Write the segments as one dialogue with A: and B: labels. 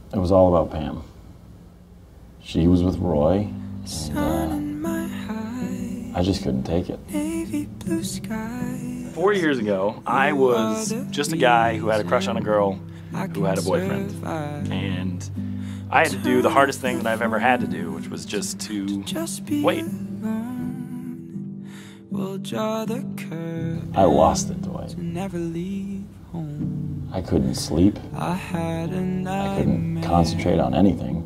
A: It was all about Pam. She was with Roy, and I just couldn't take it.
B: 4 years ago, I was just a guy who had a crush on a girl who had a boyfriend. And I had to do the hardest thing that I've ever had to do, which was just to wait.
A: I lost it, Dwight. I couldn't sleep. I couldn't concentrate on anything.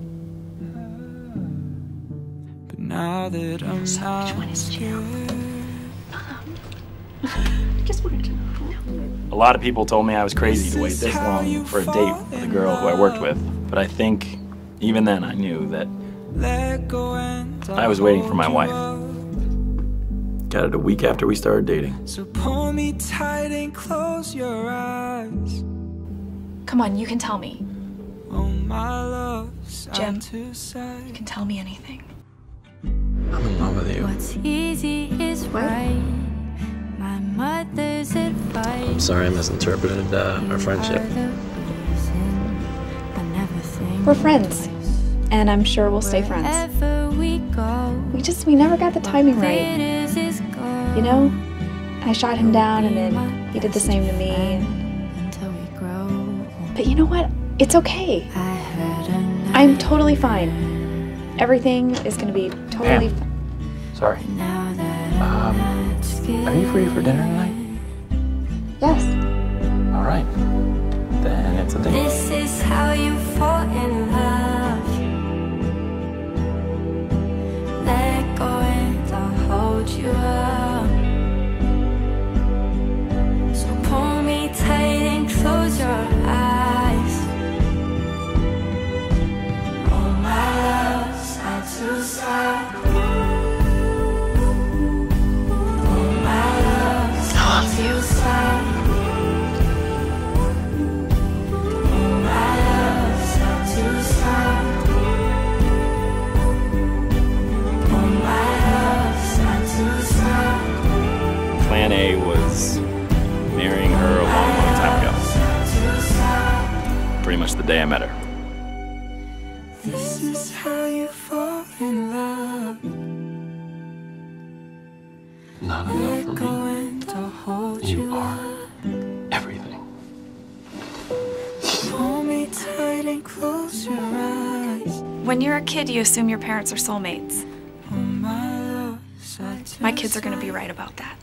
C: So which one is Jim? I just wanted to know.
B: A lot of people told me I was crazy to wait this long for a date with a girl who I worked with. But I think even then I knew that I was waiting for my wife. Got it a week after we started dating.
D: So pull me tight and close your eyes.
E: Come on, you can tell me.
D: Oh, my love,
E: Jim, you can tell me anything.
B: I'm in love with you.
F: What's easy is right. My mother's advice.
B: I'm sorry I misinterpreted our friendship.
E: We're friends, and I'm sure we'll stay friends. We never got the timing right. You know, I shot him down, and then he did the same to me. But you know what? It's okay. I'm totally fine. Everything is gonna be totally fine.
B: Sorry. Are you free for dinner tonight?
E: Yes.
B: All right. Then it's a date.
F: This is how you fall in love. Let go and I'll hold you up. So pull me tight and close your eyes. All my love, side to side.
B: Plan A was marrying her a long, long time ago. Pretty much the day I met her.
D: This is how you fall in love.
B: Not enough for me. You are everything.
D: Hold me tight and close your eyes.
E: When you're a kid, you assume your parents are soulmates.
D: Oh, my love,
E: My kids are gonna be right about that.